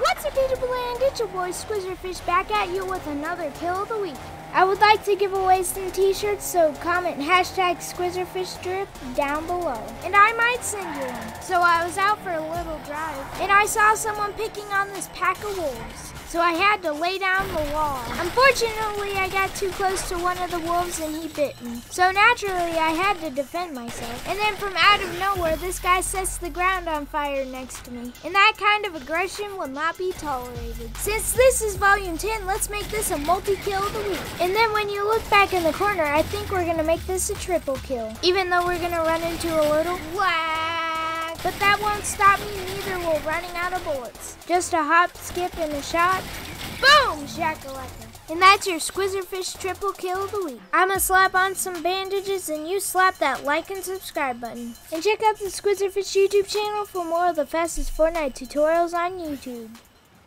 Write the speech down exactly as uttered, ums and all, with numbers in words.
What's up, beautiful land? It's your boy SkwizardFish back at you with another kill of the week. I would like to give away some t-shirts, so comment hashtag SkwizardFishDrip down below, and I might send you one. So I was out for a little drive, and I saw someone picking on this pack of wolves. So I had to lay down the law. Unfortunately, I got too close to one of the wolves and he bit me. So naturally, I had to defend myself. And then from out of nowhere, this guy sets the ground on fire next to me. And that kind of aggression will not be tolerated. Since this is volume ten, let's make this a multi-kill of the week. And then when you look back in the corner, I think we're gonna make this a triple kill. Even though we're gonna run into a little lag. But that won't stop me, neither will running out of bullets. Just a hop, skip, and a shot. Boom! Shakalaka. And that's your SkwizardFish triple kill of the week. I'ma slap on some bandages and you slap that like and subscribe button. And check out the SkwizardFish YouTube channel for more of the fastest Fortnite tutorials on YouTube.